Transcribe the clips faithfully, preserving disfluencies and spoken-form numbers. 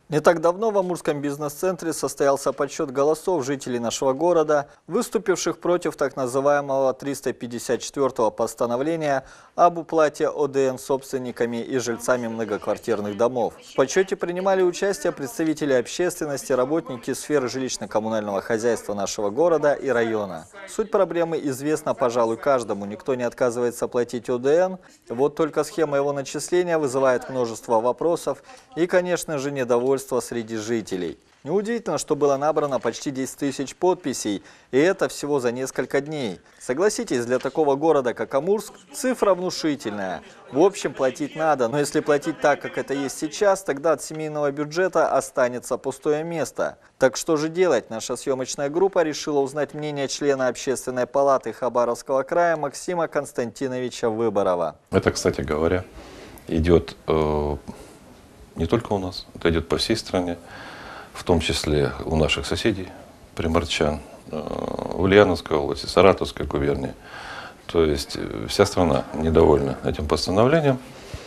Не так давно в Амурском бизнес-центре состоялся подсчет голосов жителей нашего города, выступивших против так называемого триста пятьдесят четвёртого постановления об уплате О Дэ Эн собственниками и жильцами многоквартирных домов. В подсчете принимали участие представители общественности, работники сферы жилищно-коммунального хозяйства нашего города и района. Суть проблемы известна, пожалуй, каждому. Никто не отказывается платить О Дэ Эн, вот только схема его начисления вызывает множество вопросов и, конечно же, недовольство среди жителей. Неудивительно, что было набрано почти десять тысяч подписей, и это всего за несколько дней. Согласитесь, для такого города, как Амурск, цифра внушительная. В общем, платить надо, но если платить так, как это есть сейчас, тогда от семейного бюджета останется пустое место. Так что же делать? Наша съемочная группа решила узнать мнение члена Общественной палаты Хабаровского края Максима Константиновича Выборова. Это, кстати говоря, идет э, не только у нас, это идет по всей стране. В том числе у наших соседей, приморчан, в Ульяновской области, Саратовской губернии. То есть вся страна недовольна этим постановлением,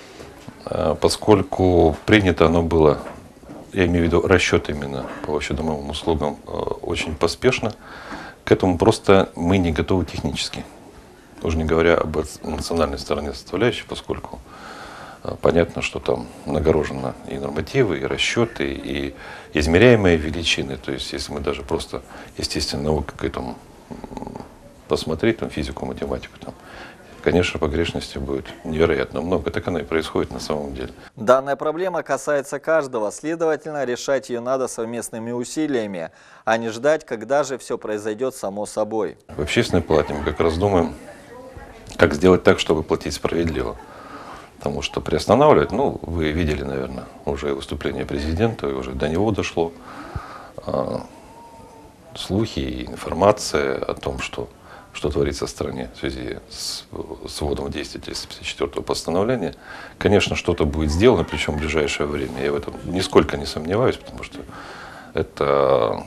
поскольку принято оно было, я имею в виду расчет именно по общедомовым услугам, очень поспешно. К этому просто мы не готовы технически. Уже не говоря об эмоциональной стороне составляющей, поскольку понятно, что там нагорожено и нормативы, и расчеты, и измеряемые величины. То есть, если мы даже просто естественной наукой к этому посмотреть, там, физику, математику, там, конечно, погрешности будет невероятно много. Так оно и происходит на самом деле. Данная проблема касается каждого, следовательно, решать ее надо совместными усилиями, а не ждать, когда же все произойдет само собой. В общественной палате мы как раз думаем, как сделать так, чтобы платить справедливо. Потому что приостанавливать, ну, вы видели, наверное, уже выступление президента, и уже до него дошло. А, слухи и информация о том, что, что творится в стране в связи с, с вводом в действие триста пятьдесят четвёртого постановления. Конечно, что-то будет сделано, причем в ближайшее время. Я в этом нисколько не сомневаюсь, потому что это,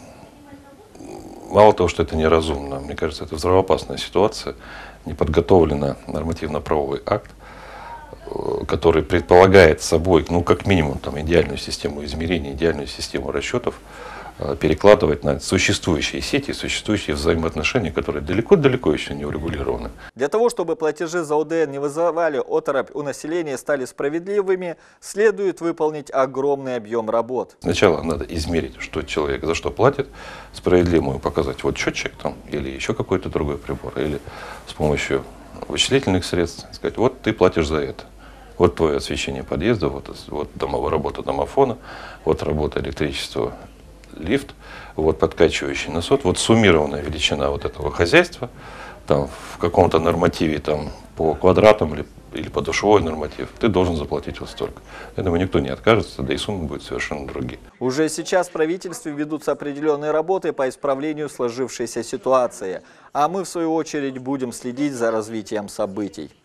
мало того, что это неразумно, мне кажется, это взрывоопасная ситуация, не подготовлен нормативно-правовой акт, который предполагает собой, ну, как минимум, там, идеальную систему измерений, идеальную систему расчетов, перекладывать на существующие сети, существующие взаимоотношения, которые далеко-далеко еще не урегулированы. Для того, чтобы платежи за О Дэ Эн не вызывали оторопь у населения и стали справедливыми, следует выполнить огромный объем работ. Сначала надо измерить, что человек за что платит, справедливо показать вот счетчик там, или еще какой-то другой прибор, или с помощью вычислительных средств сказать, вот ты платишь за это. Вот твое освещение подъезда, вот, вот домовая работа домофона, вот работа электричества, лифт, вот подкачивающий насос, вот суммированная величина вот этого хозяйства, там в каком-то нормативе там, по квадратам или, или по душевой норматив, ты должен заплатить вот столько. Я думаю, никто не откажется, да и суммы будут совершенно другие. Уже сейчас в правительстве ведутся определенные работы по исправлению сложившейся ситуации, а мы в свою очередь будем следить за развитием событий.